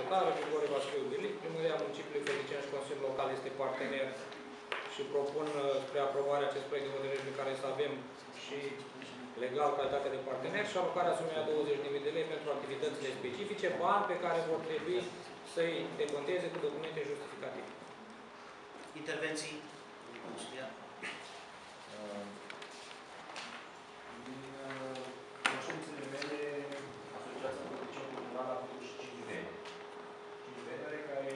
bugetară, Grigore Vasiliu Bilic, Primăria Municipiului Fălticeni și Consiliul Local este partener și propun spre aprobare acest proiect de hotărâre pe care să avem și legal calitatea de partener și alocarea sumei a 20.000 de lei pentru activitățile specifice, bani pe care vor trebui să-i deconteze cu documente justificative. Intervenții? Din cunoștințele mele, Asociația Fălticeni Comunală a făcut și 5 vene. 5 venere care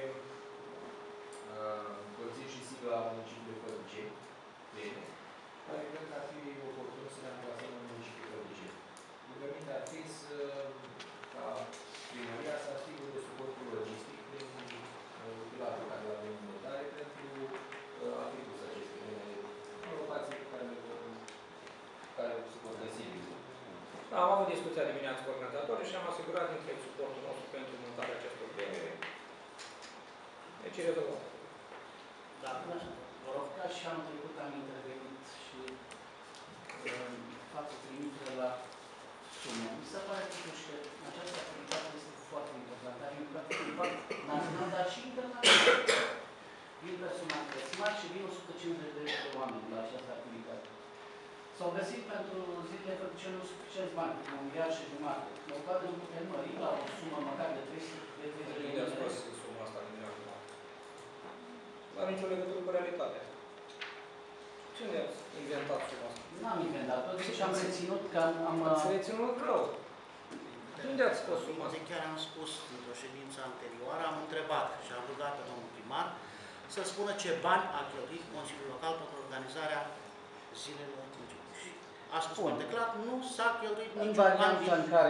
conțin și sigla municipiului Fălticeni, vene, care cred că ar fi oportun să ne amplasăm în municipiul Fălticeni. Rugămintea ar fi ca primăria să asigure de suportul logistic prin pilatul care l-avem în dotare pentru a fi pus aceste venere în locații care se pot găsi. Da, am avut discuția dimineața cu organizatorii și am asigurat întreg suportul nostru pentru montarea acestor venere. Deci, rezolvăm. Da, vă rog, ca și anul trecut am intervenit și fac o trimitere la sume. Mi se pare totuși că această activitate este foarte importantă. Are un impact național, dar și internațional. Vin personalități mari și vin 150 de oameni la această activitate. S-au găsit pentru zilele Fălticeni suficienți bani, 1,5 miliard. Mă poate nu putem mări la o sumă măcar de 300 de Unde ați spus suma asta din acum? Nu are nicio legătură cu realitatea. Ce unde ați inventat suma asta? Nu am inventat-o, deci am reținut că am... Ați reținut rău. De unde ați spus suma asta? Chiar am spus într-o ședință anterioară, am întrebat și am rugat pe domnul primar să spună ce bani a cheltuit Consiliul Local pentru organizarea zilelor municipiului. Și a spus foarte clar, nu s-a cheltuit niciun În ban. varianta în care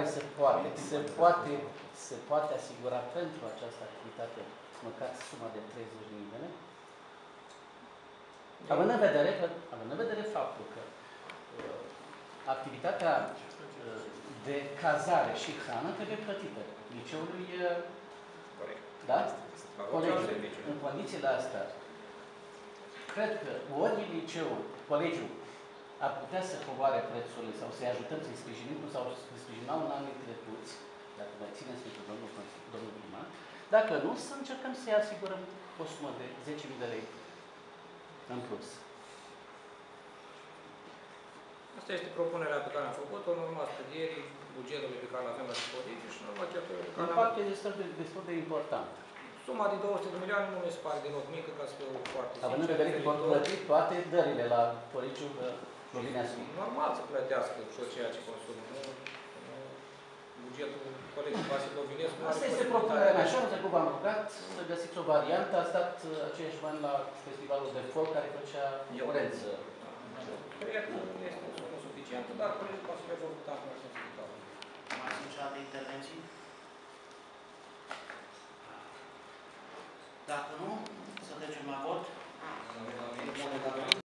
se poate asigura pentru această activitate măcar suma de 30.000 de lei, având în vedere faptul că activitatea de cazare și hrană trebuie plătită liceului, da? În condițiile astea, cred că ori liceul, colegiul, ar putea să coboare prețurile sau să-i ajutăm să-i sprijinim, cum s-au sprijinat în anii trecuți, dacă mai țineți pentru domnul primar, dacă nu, să încercăm să-i asigurăm o sumă de 10.000 de lei în plus. Asta este propunerea pe care am făcut-o în urma studierii bugetului pe care îl avem la dispoziție și în urma cheltuielor pe care am... Impactul este destul de important. Suma de 200 de milioane nu mi se pare deloc mică, ca să fie o foarte Având în vedere că vor plăti toate dările la Colegiul Lovinescu. Normal să plătească tot ceea ce consumă. Bugetul Colegiului Vasile Lovinescu... Asta este propunerea mea. Și anul trecut v-am rugat să găsiți o variantă. A stat aceiași bani la festivalul de folk care făcea violență. Cred că este o sumă suficientă, dar Colegiul Vasile vor putea în acest festival. Mai sunt și alte intervenții? Dacă nu, să trecem la vot.